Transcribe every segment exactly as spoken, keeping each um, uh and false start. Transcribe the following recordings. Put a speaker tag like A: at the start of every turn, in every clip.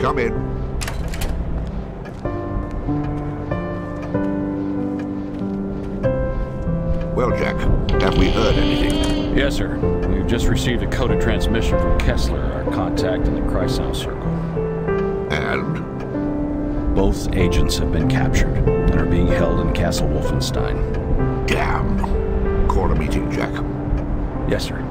A: Come in. Well, Jack, have we heard anything?
B: Yes, sir. We've just received a coded transmission from Kessler, our contact in the Kreisau Circle.
A: And?
B: Both agents have been captured and are being held in Castle Wolfenstein.
A: Damn. Call a meeting, Jack.
B: Yes, sir.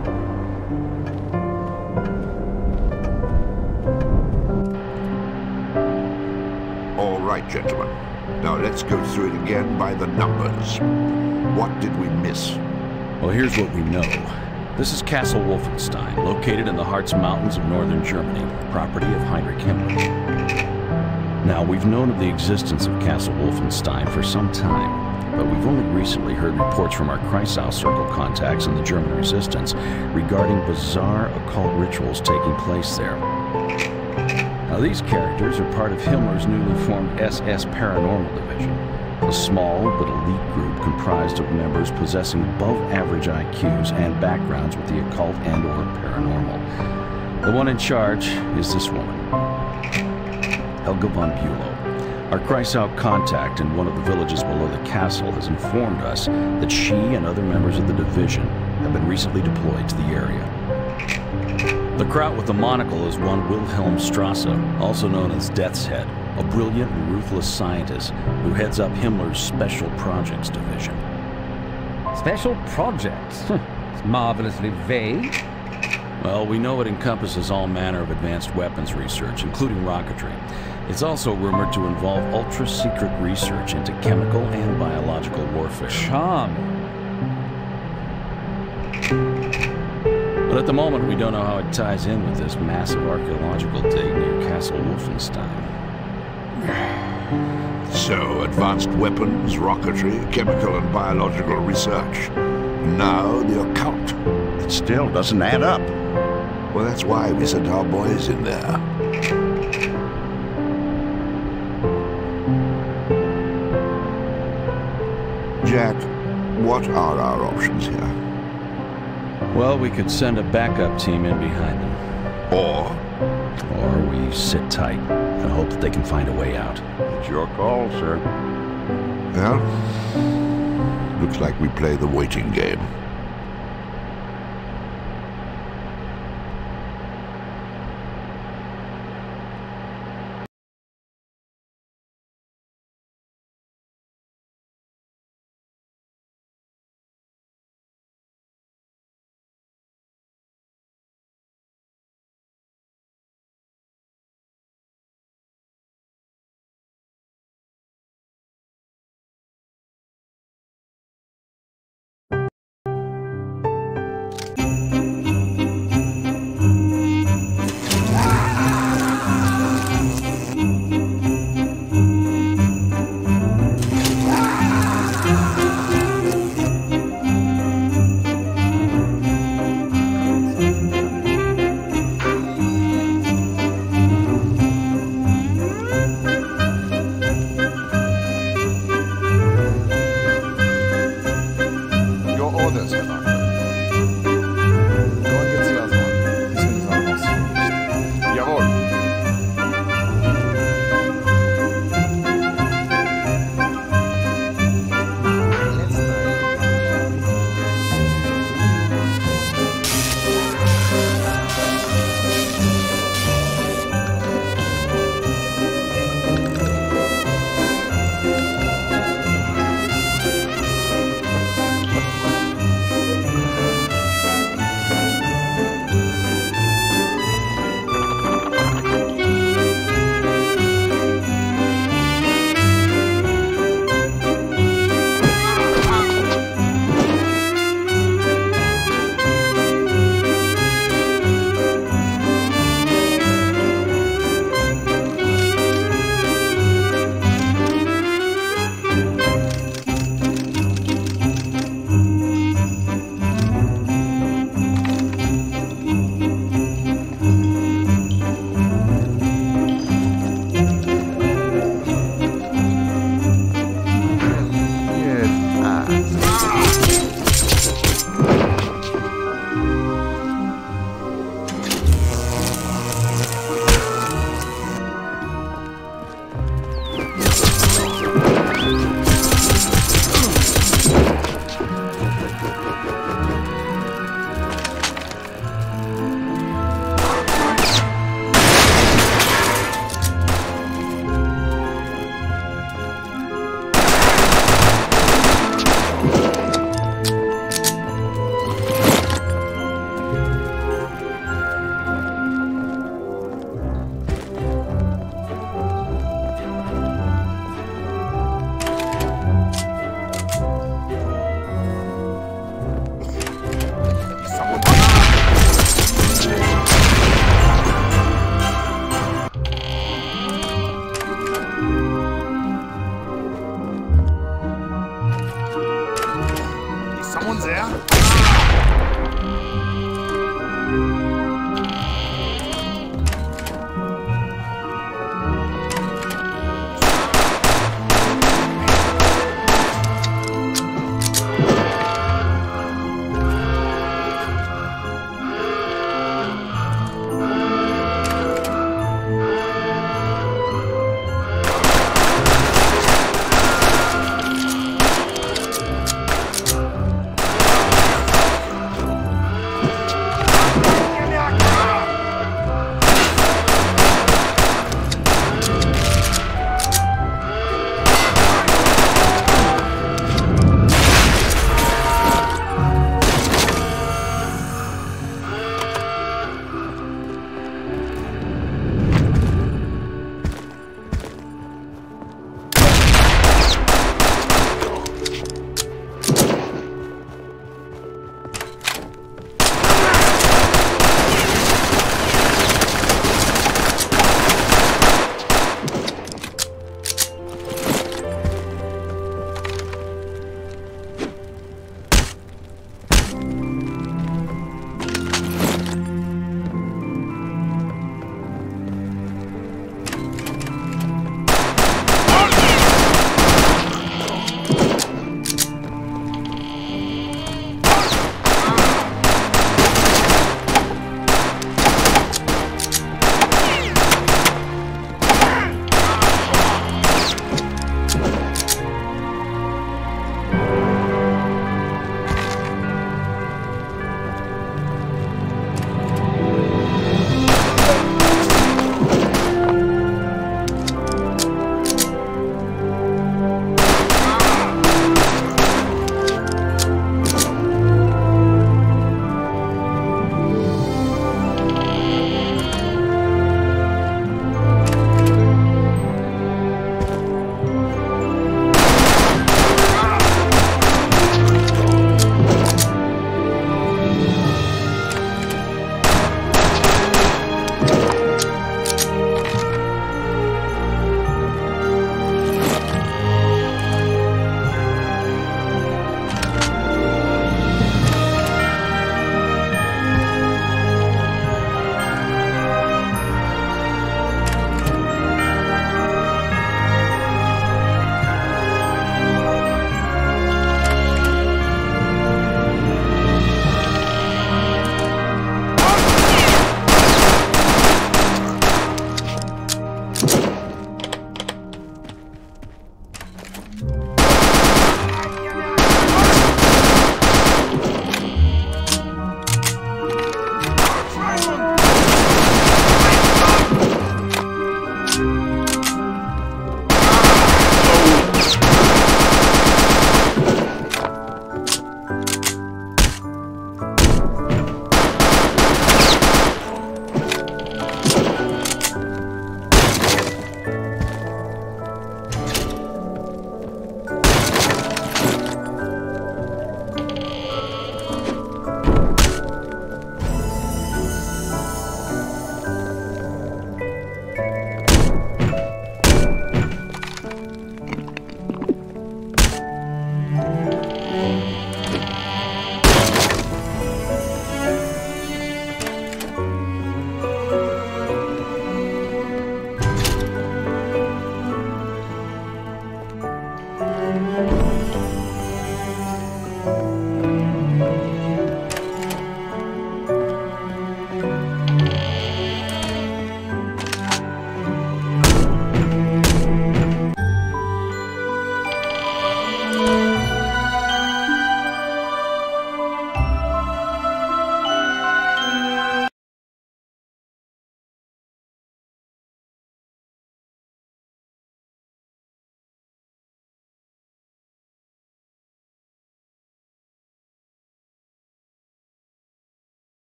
A: All right, gentlemen. Now let's go through it again by the numbers. What did we miss?
B: Well, here's what we know. This is Castle Wolfenstein, located in the Harz Mountains of northern Germany, property of Heinrich Himmler. Now, we've known of the existence of Castle Wolfenstein for some time, but we've only recently heard reports from our Kreisau Circle contacts in the German resistance regarding bizarre occult rituals taking place there. Now, these characters are part of Himmler's newly formed S S Paranormal Division, a small but elite group comprised of members possessing above-average I Qs and backgrounds with the occult and or paranormal. The one in charge is this woman, Helga von Bülow. Our Kreisau contact in one of the villages below the castle has informed us that she and other members of the division have been recently deployed to the area. The kraut with the monocle is one Wilhelm Strasse, also known as Death's Head, a brilliant and ruthless scientist who heads up Himmler's Special Projects Division.
C: Special Projects? It's marvelously vague.
B: Well, we know it encompasses all manner of advanced weapons research, including rocketry. It's also rumored to involve ultra-secret research into chemical and biological warfare.
C: Charming.
B: But at the moment, we don't know how it ties in with this massive archaeological dig near Castle Wolfenstein.
A: So, advanced weapons, rocketry, chemical and biological research. Now, the occult.
D: It still doesn't add up.
A: Well, that's why we sent our boys in there. Jack, what are our options here?
B: Well, we could send a backup team in behind them.
A: Or?
B: Or we sit tight and hope that they can find a way out.
D: It's your call, sir.
A: Well, looks like we play the waiting game.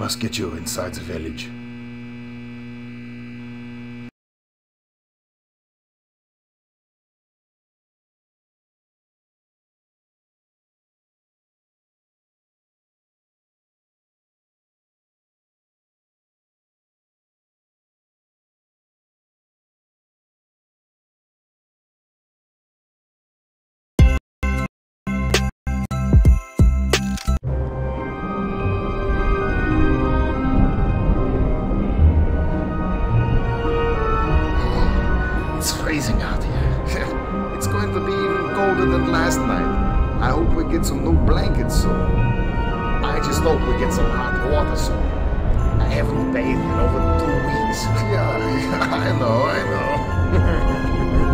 E: must get you inside the village. Freezing out here. It's going to be even colder than last night. I hope we get some new blankets soon. I just hope we get some hot water soon. I haven't bathed in over two weeks. Yeah, I know, I know.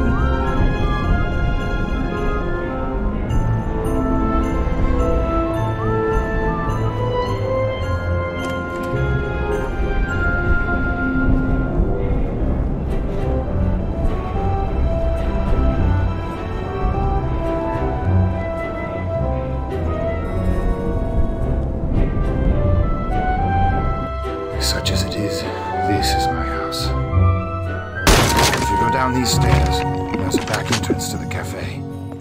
E: Such as it is, this is my house. If you go down these stairs, there's a back entrance to the cafe.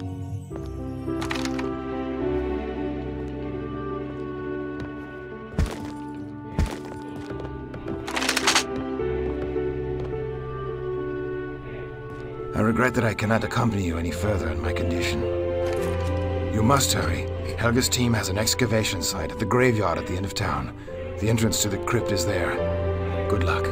E: I regret that I cannot accompany you any further in my condition. You must hurry. Helga's team has an excavation site at the graveyard at the end of town. The entrance to the crypt is there. Good luck.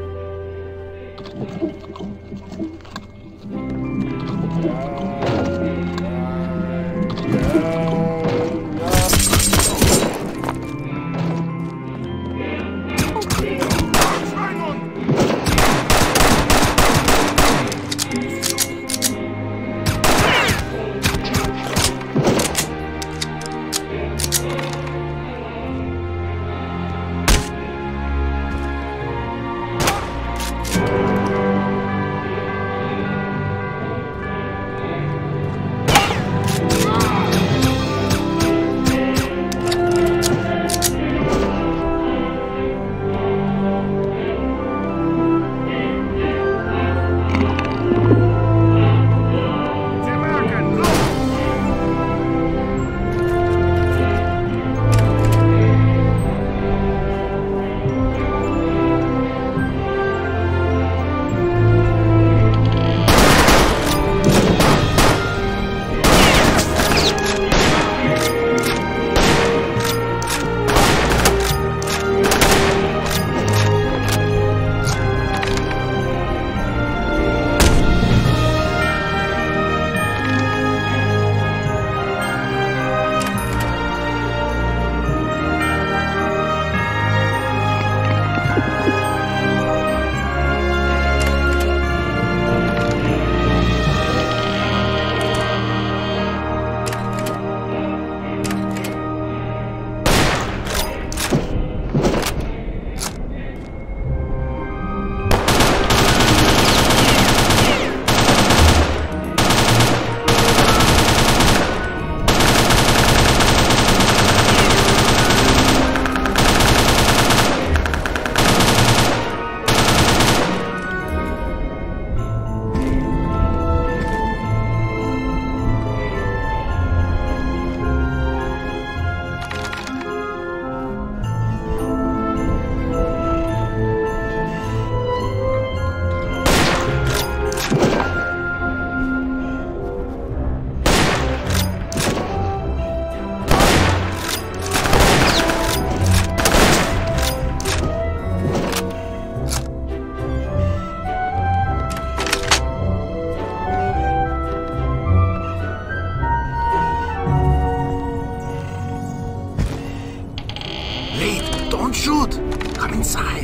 E: Don't shoot! Come inside.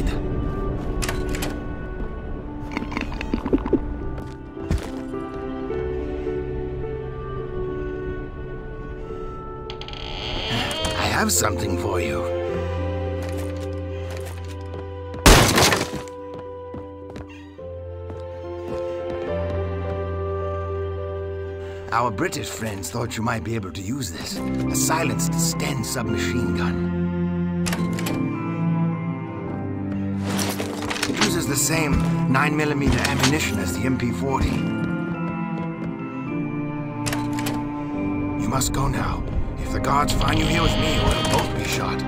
E: I have something for you. Our British friends thought you might be able to use this. A silenced Sten submachine gun. uses the same nine millimeter ammunition as the M P forty. You must go now. If the guards find you here with me, we'll both be shot.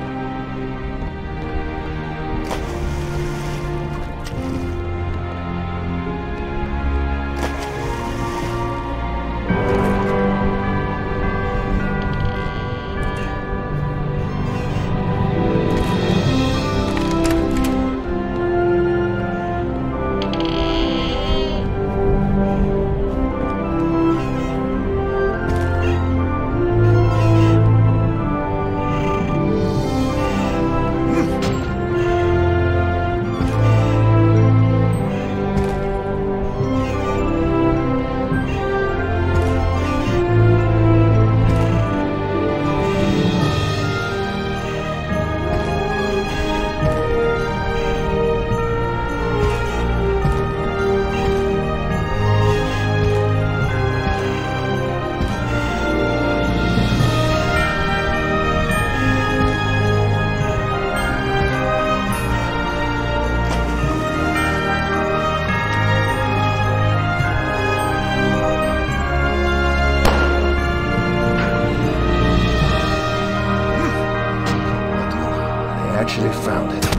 E: Actually found it.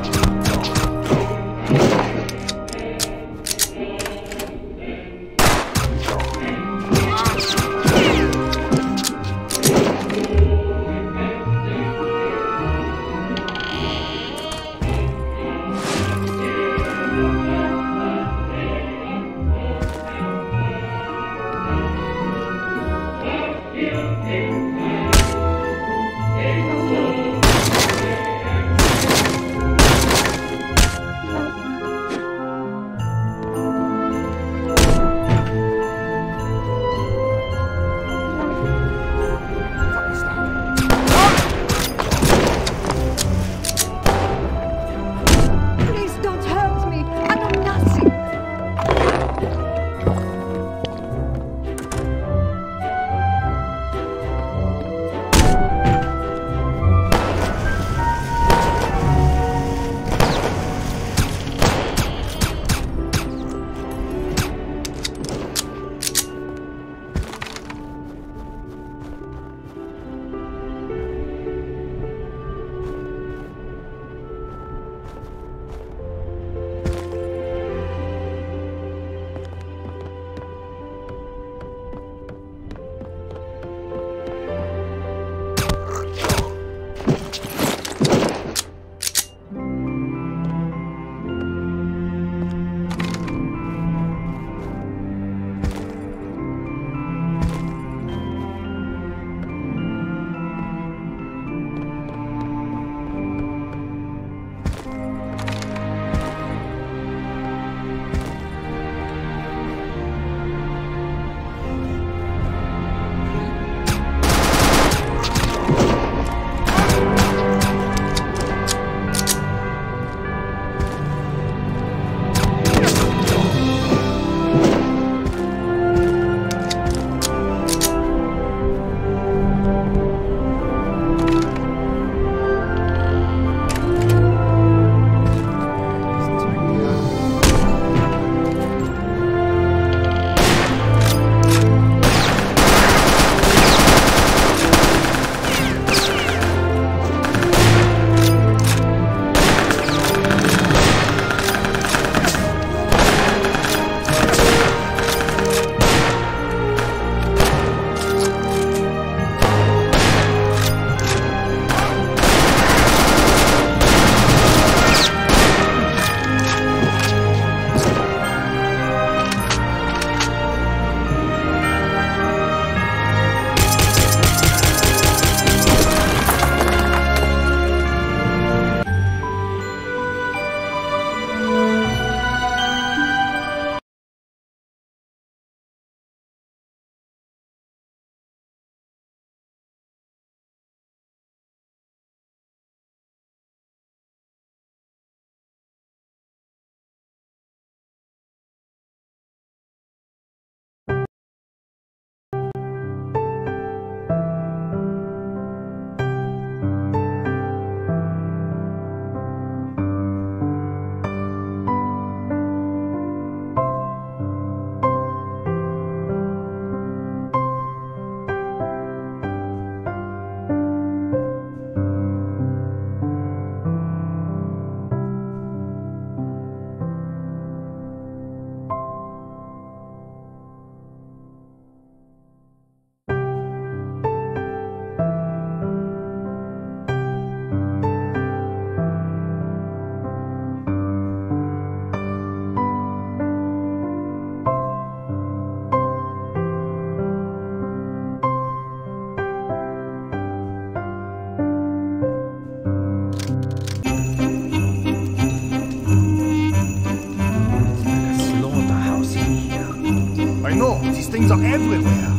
F: things are everywhere.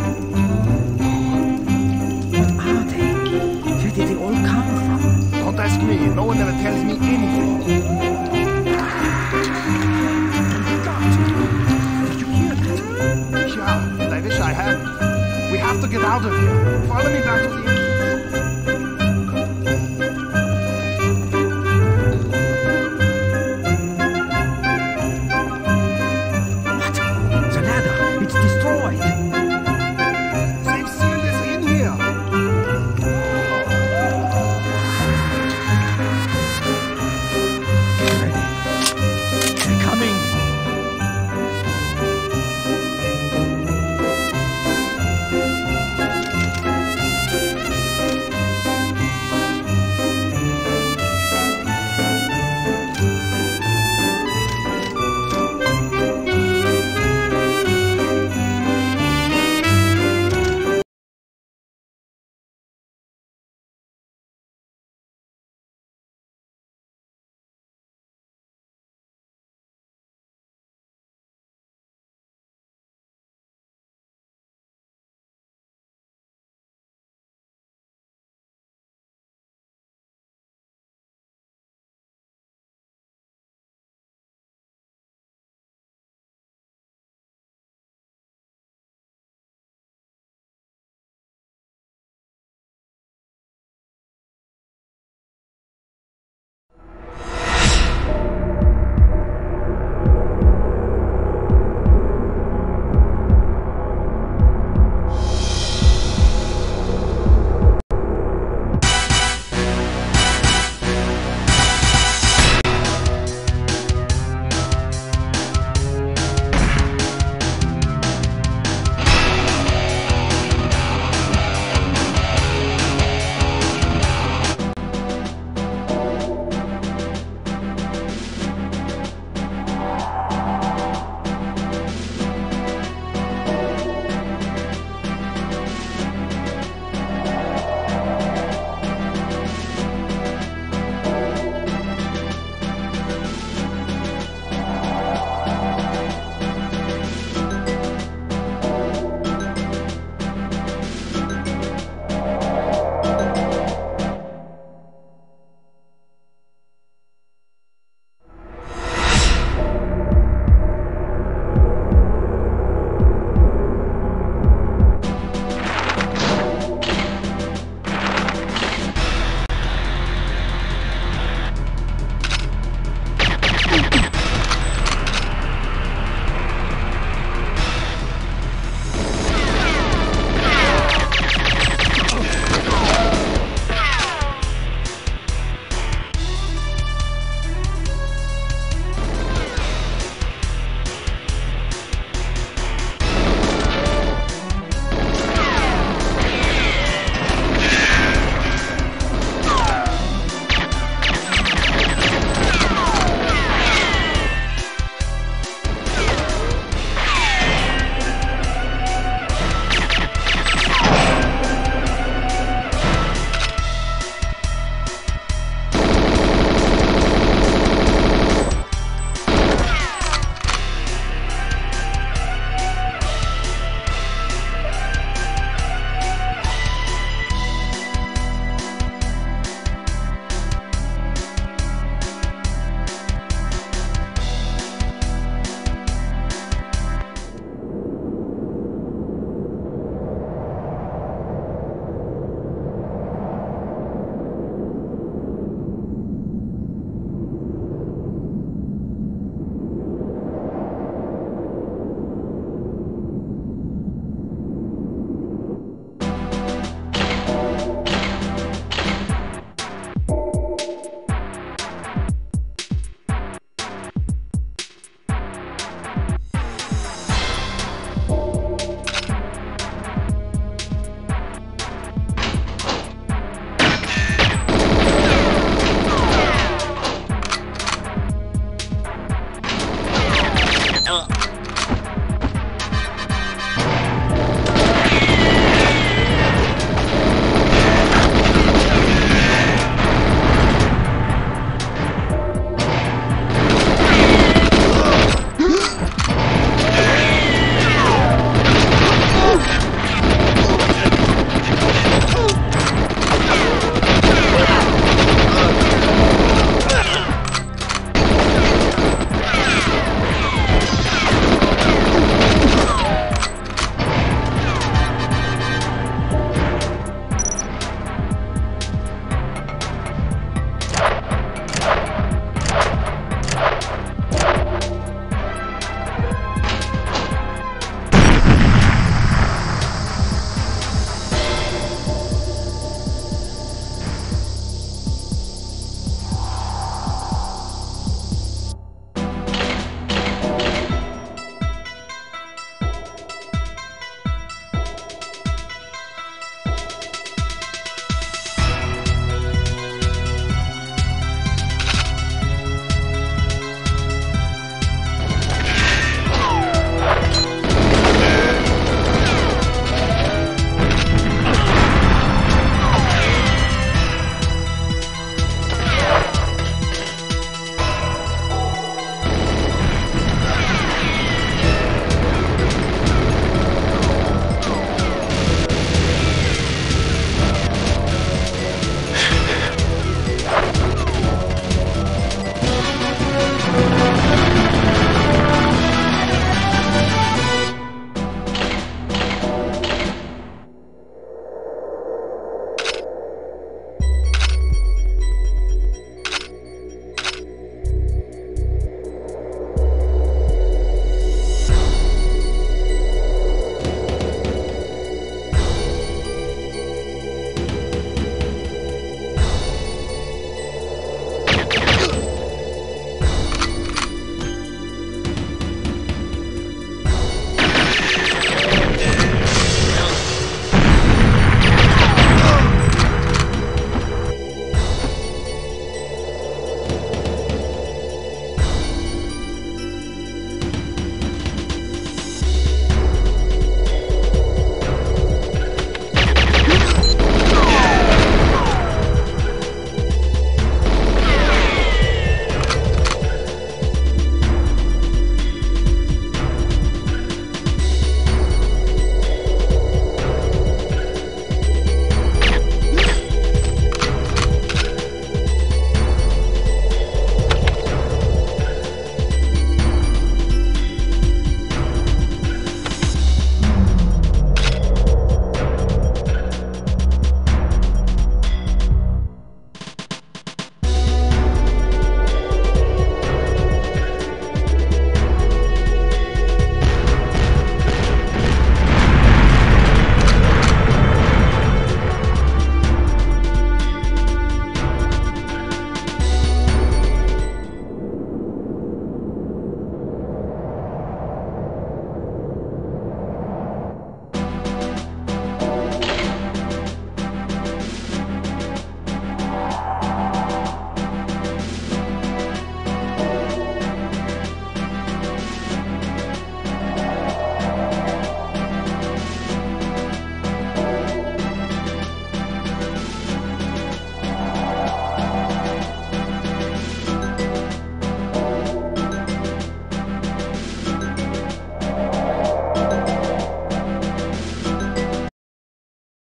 C: What are they? Where did they all come from?
F: Don't ask me. No one ever tells me anything.
C: Did you hear that?
F: Yeah, and I wish I hadn't. We have to get out of here. Follow me back to the